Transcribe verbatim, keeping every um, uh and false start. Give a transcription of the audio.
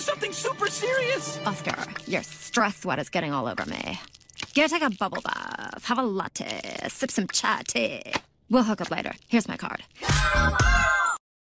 something super serious. Oscar, your stress sweat is getting all over me. Go take a bubble bath, have a latte, sip some chai tea. We'll hook up later. Here's my card.